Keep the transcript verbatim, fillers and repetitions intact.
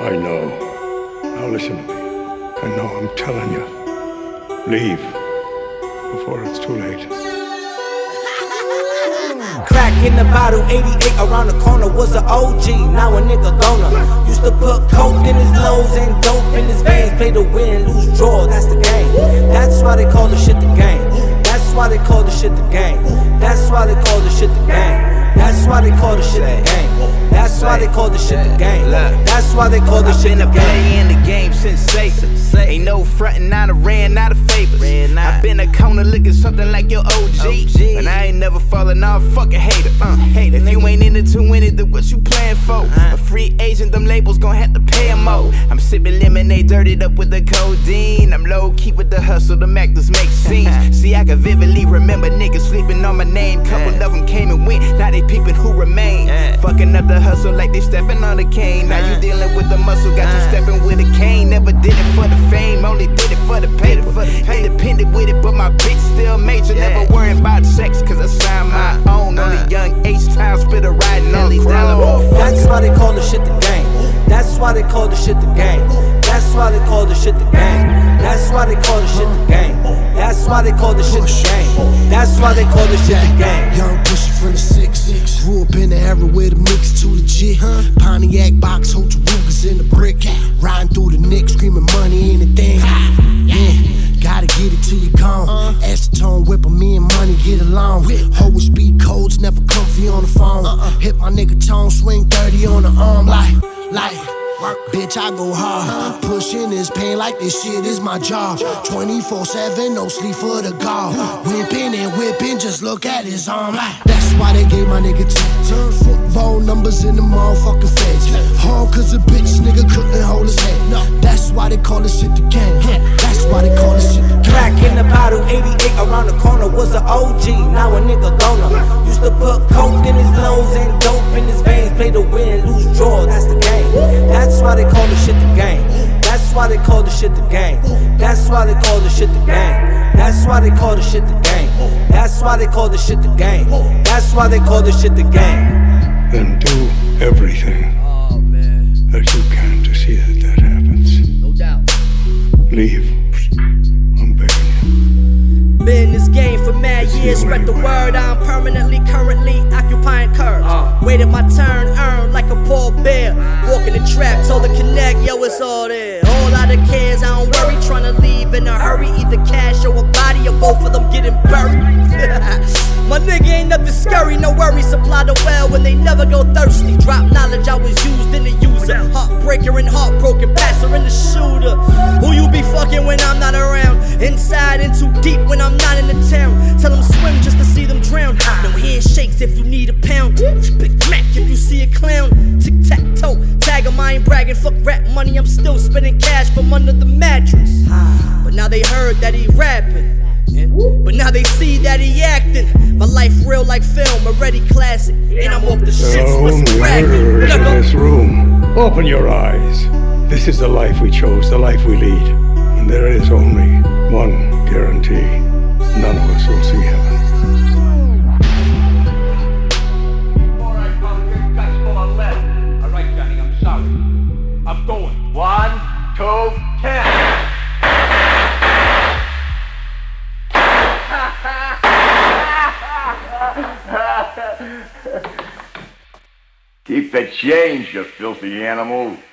I know. Now listen to me. I know, I'm telling you. Leave before it's too late. Crack in the bottle, eighty-eight around the corner was an O G, now a nigga goner. Used to put coke in his nose and dope in his veins. Play to win, lose, draw, that's the game. That's why they call the shit the game. That's why they call the shit the game. That's why they call the shit the game. That's why they call the shit the game. That's why they call the shit the game. That's why they call the shit the game. I've been a player in the game since Satan. Ain't no frontin', I done ran out of favors. I've been a corner looking something like your O G, and I ain't never falling off, fucking hater. Uh, if you ain't in it to win it, then what you playing for? A free agent, them labels gon' have to pay him more. I'm sipping lemonade, dirtied up with the codeine. I'm low key with the hustle, the actors make scenes. See, I can vividly remember niggas sleeping on my name. Couple of them came and went, now they peeping who remain. Fucking up the hustle like they stepping on the cane. Now you dealing with the muscle, got you stepping with a cane. Never did it for the fame, only did it for the paper. Independent with it, but my bitch still major. Never worrying about sex, cause I signed my own. Only young H-Town spitter riding on chrome. That's why they call the shit the game. That's why they call the shit the game. That's why they call the shit the game. That's why they call the shit the game. That's why they call the shit the game. That's why they call the shit the game. Young pusher from the six six. Grew up in the era where the mix too legit. Pontiac box, hold your Rugers in the brick. Riding through the Nick, screaming money anything. Yeah, gotta get it till you gone. Acetone whip 'em, me and money get along. Hold with speed codes, never comfy on the phone. Hit my nigga tone, swing thirty on the arm like, like. Bitch, I go hard, pushing this pain like this shit is my job. twenty-four seven, no sleep for the guard. Whipping and whipping, just look at his arm like. That's why they gave my nigga ten. Football numbers in the motherfucking feds. Hard cause a bitch nigga couldn't hold his head. That's why they call this shit the game. That's why they call this shit the game. Crack in the bottle, eighty-eight around the corner was an O G, now a nigga goner. Used to put coke in his nose and dope in his veins. Play to win, lose, draw, that's the game. That's why they call the shit the game. That's why they call the shit the game. That's why they call the shit the game. That's why they call the shit the game. That's why they call the shit the game. That's why they call the shit the game. Then do everything that you can to see that that happens. No doubt. Leave. I'm begging you. Been in this game for mad years, spread the word. I'm permanently, currently occupying curves. Waited my turn, earned like a poor bear. Walking the trap, told the connect, yo, it's all there. Whole lot of cares, I don't worry, trying to leave in a hurry. Either cash or a body, or both of them getting buried. My nigga ain't nothing scary, no worry. Supply the well when they never go thirsty. Drop knowledge, I was used in the user. Heartbreaker and heartbroken, passer and the shooter. Who you be fucking when I'm not around? Inside and too deep when I'm not in the town. Tell them swim just to see them drown. No handshakes if you need a pound. Big Mac if you see a clown. Tic-tac-toe, tag 'em, I ain't bragging. Fuck rap money, I'm still spending cash from under the mattress. But now they heard that he rapping. But now they see that he acting. My life real like film, already classic. And I'm off the shit, so Only what's murderers cracking? in this room. Open your eyes. This is the life we chose, the life we lead. And there is only one guarantee. None of us will see heaven. Before I come here, you guys full of lead. Alright, Johnny, I'm sorry. I'm going. One, two, ten. Keep the change, you filthy animal.